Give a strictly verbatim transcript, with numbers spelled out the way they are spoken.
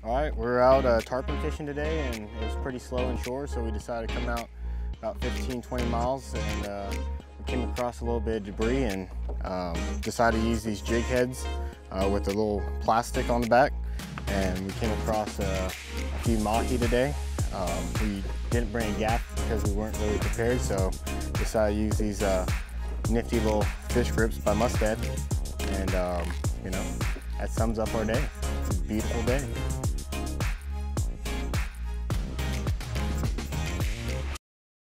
All right, we're out uh, tarpon fishing today, and it was pretty slow inshore, so we decided to come out about fifteen, twenty miles, and uh, we came across a little bit of debris, and um, decided to use these jig heads uh, with a little plastic on the back, and we came across uh, a few Mahi today. Um, we didn't bring a gaff because we weren't really prepared, so decided to use these uh, nifty little fish grips by Mustad, and um, you know, that sums up our day. It's a beautiful day.